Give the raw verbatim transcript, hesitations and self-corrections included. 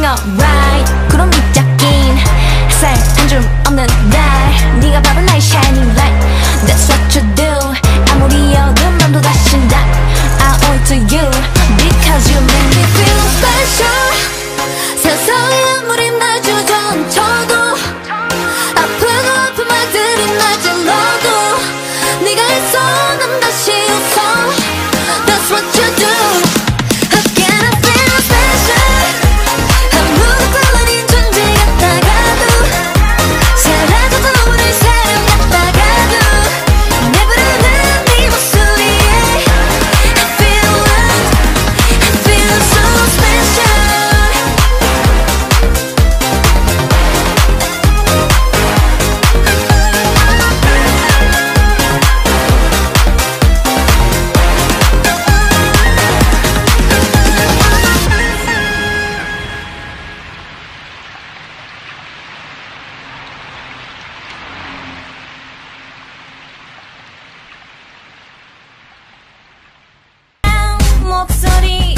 right. 그런 미적인 햇살 한 줌 없는 날 네가 바로 나의 shining light. That's what you do. 아무리 어두운 밤도 다신다. I owe it to you because you make me feel special. 세상에 아무리 날 주저앉혀도 아프고 아픈 말들이 날 찔러도 네가 있어 난 다시 웃어. That's what you do. 목소리